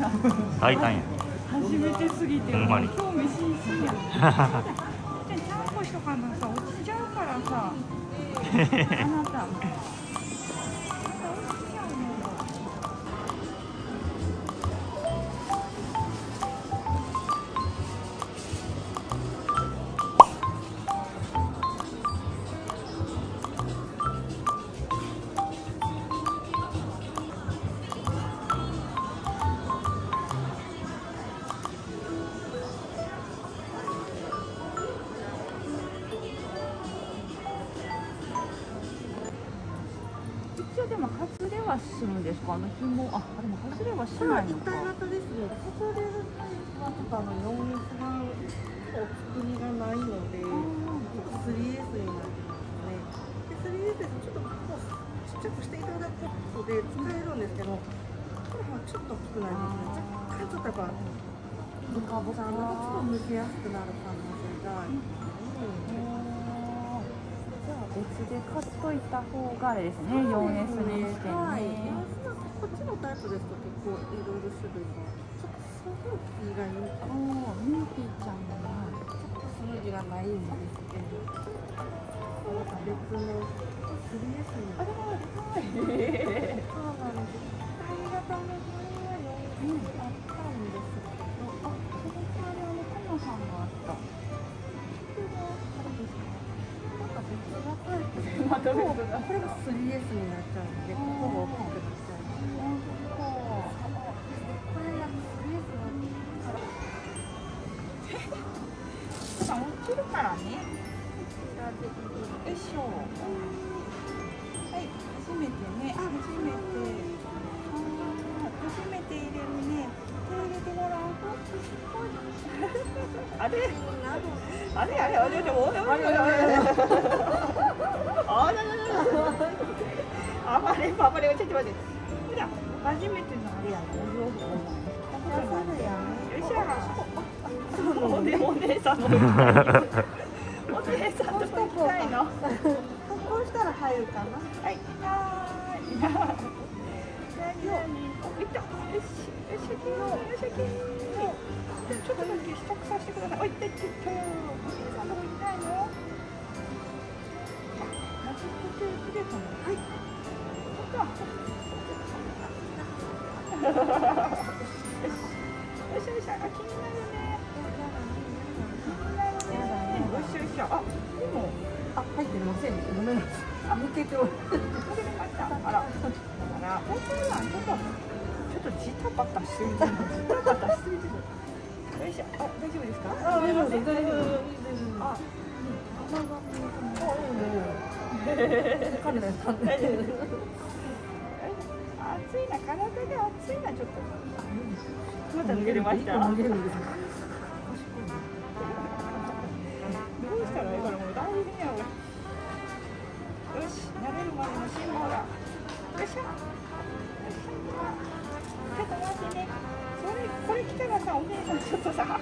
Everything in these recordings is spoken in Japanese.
な。 大胆や。 初めてすぎて、もうほんまに興味津々や。ちゃんこしとかなさ、落ちちゃうからさ。あなた。一応でも外れはするんですか、紐。あ、でも外れはしないのか。 一体型ですね。外れるタイプはちょっと4S がお作りがないので、3S になってますね。で、3S でちょっとこうちっちゃくしていただくことで使えるんですけど、これはちょっと大きくないですね。若干ちょっとやっぱボカボカがちょっと抜けやすくなる可能性がありますね。 じゃあ別で買っといた方があれですね、4S にしてはい。 ね。 こっちのタイプですと結構いろいろ種類がちょっとスムーキーがいいかな。 ミンピーちゃんがスムージーがないんですけど、また別の 3S に。 あ、でもはいそうなんです。大型の前は4S あったんですけど、 あ、そこからタマさんがあった。これがあれですか。 なんか別がタイプで、 また別がこれが 3S になっちゃうので、ここが大きくなっちゃうので。これが 3S は落ちるからね。よいしょ。はい、初めてね。初めて入れるね。手入れてごらん。あれ。でも。暴れ、ちょっと待って。ほら、初めてのあれやな、お洋服よいしょ。お姉さんの。お姉さんと行きたいの。 こうしたら入るかな。 はい。いった。よし。ちょっとだけ試着させてください。おいって。お姉さんの行きたいの。マジックテープでかな。はい。よし。気になるね。よし。あ、でも。 入ってませんね。ごめんなさい。抜けておる。 あら、本当はちょっとジタバタしすぎてる。よいしょ。あ、大丈夫ですか？ 大丈夫です。 あ、 カメラさん。 暑いな、体が暑いな、ちょっと。また脱げれました。どうしたらいいから、もう大変やわ。よし、慣れるまでの辛抱だ。よいしょ。ちょっと待ってね。これ来たらさ、お姉さんちょっとさ、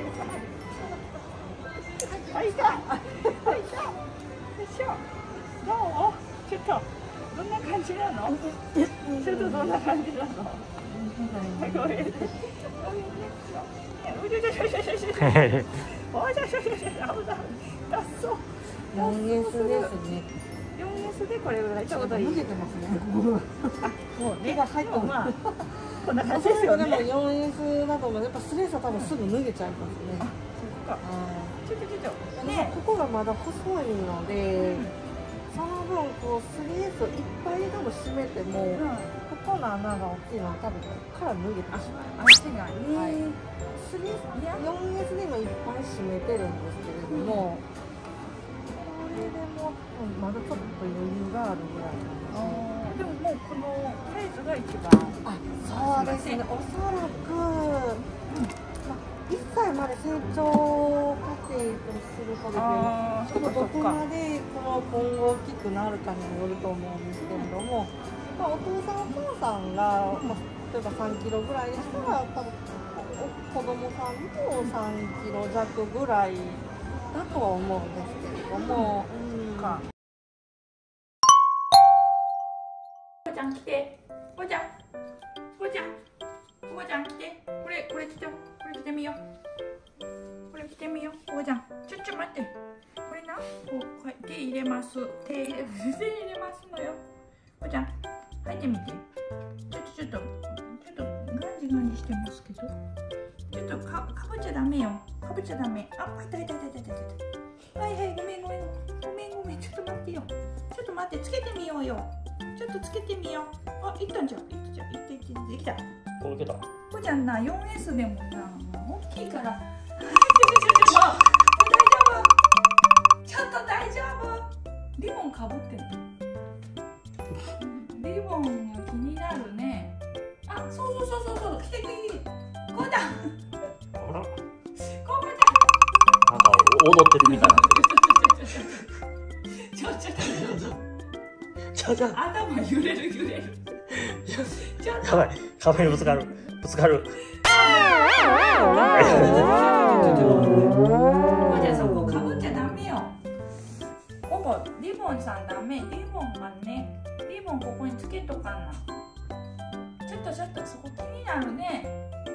はいた。よいしょ。どう？ちょっとどんな感じなの？ちょっとどんな感じなの？ごめんね。 4S ですね。 4S でこれぐらいちょうどいい。 脱げてますね。 もう手が入ってまあこんな感じですよね。 でも 4S だとやっぱスレーサー多分すぐ脱げちゃいますね。 ちょ。 ね、ここがまだ細いので、その分こう 3S をいっぱい多分閉めても、ここの穴が大きいのは多分ここから脱げてしまう。 足がね。 4S で今いっぱい閉めてるんですけれども、これでもまだちょっと余裕があるぐらいなんですね。 でももうこのサイズが一番。 そうですね。おそらく、1歳まで成長過程とするとですね、ちょっとどこまでこの今後大きくなるかにもよると思うんですけれども、お父さんお母さんが、例えば3キロぐらいでしたら、多分子供さんも3キロ弱ぐらいだとは思うんですけれども。 おちゃん来て。おちゃん。 こちゃん来て。これ着て、これ着てみよう。これ着てみよう。ここちゃん、ちょっと待って。これな、こう手入れます。手入れますのよ。ここちゃん、入ってみて。ちょっとガンジしてますけど。ちょっとかぶっちゃダメよ。かぶっちゃダメ。あ、痛い。はい、ごめん。ちょっと待ってよ。ちょっと待って、つけてみようよ。ちょっとつけてみよう。あ、いったんじゃん。できた。 これけた。 ここちゃんな、4S でもな、大きいから。ちょっと大丈夫。リボンかぶってる。リボンが気になるね。あ、そう。来て。こうちゃん。 あら。 こうちなんか踊ってるみたいな。ちょ。 ゃん。頭揺れる。ちょっと。 やばい。壁にぶつかる。こうちゃんそこかぶっちゃダメよ。ここリボンさんダメ。リボンここにつけとかんな。ちょっとそこ気になるね。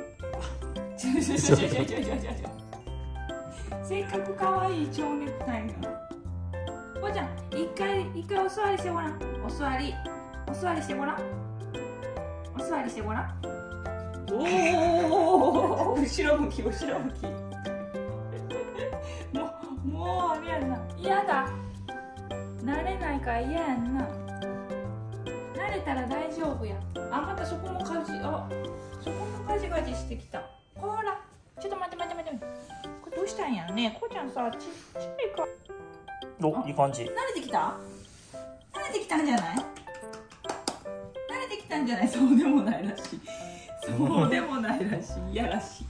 せっかく可愛い蝶ネクタイが。こうちゃん、一回お座りしてごらん。お座りしてごらん。おお、後ろ向き。もうあれやな。嫌だ。慣れないから嫌やんな。慣れたら大丈夫や。あ、またそこもガジガジしてきた。ほら、ちょっと待って。これどうしたんやろね。こうちゃんさ、ちっちゃいか。 お、いい感じ。 慣れてきたんじゃない？そうでもないらしい。いやらしい。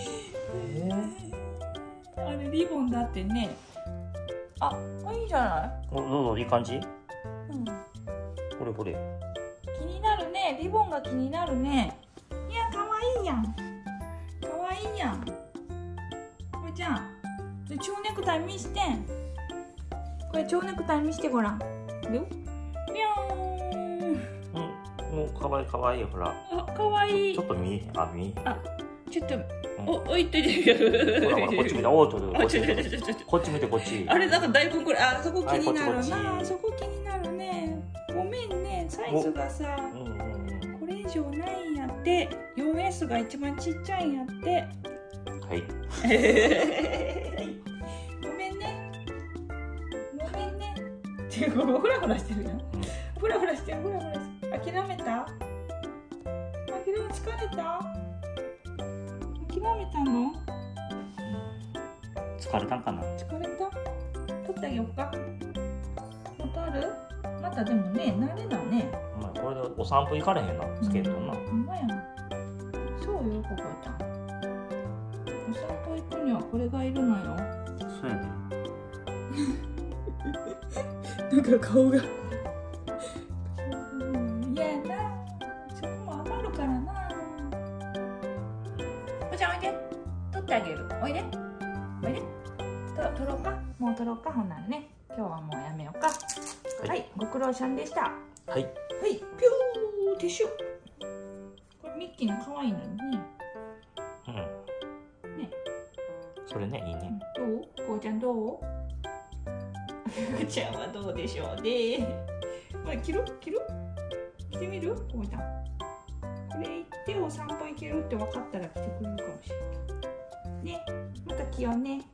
あれリボンだってね。あ、いいじゃない。 どういい感じ。これ。 気になるね。リボンが気になるね。いや、かわいいやん。これじゃん。蝶ネクタイ見してん。これ蝶ネクタイ見してごらん。ビョン。 もうかわいいほら。 あ、かわいい。 ちょっと見。 あ、ちょっと。おいといて。 ほらこっち見て。こっち見てこっち。 あれなんかだいぶこれ、あそこ気になるな。そこ気になるね。ごめんね、サイズがさ。これ以上ないんやって。4S が一番ちっちゃいんやって。 はい。 ごめんね。ってフラフラしてるやん。フラフラしてる。諦めた？疲れた？諦めたの？ 疲れたんかな？ 疲れた？取ってあげようか。またある？またでもね、慣れだね。 これでお散歩行かれへんな、つけるとな。 ほんまやん。そうよ、ここちゃん。お散歩行くにはこれがいるのよ。 そうやね。 なんか顔が。嫌やな。そこも余るからな。おちゃんおいで。取ってあげる。おいで。取ろうか。もう取ろうか。ほんならね。今日はもうやめようか。はい、ご苦労さんでした。 はい。 ピューティッシュ。これミッキーの可愛いのにね。ね。 それね、いいね。 どう？こうちゃんどう？こうちゃんはどうでしょうね。まあ、着てみる？こうちゃん。これ行ってお散歩行けるって分かったら着てくれるかもしれない。ね、また着ようね。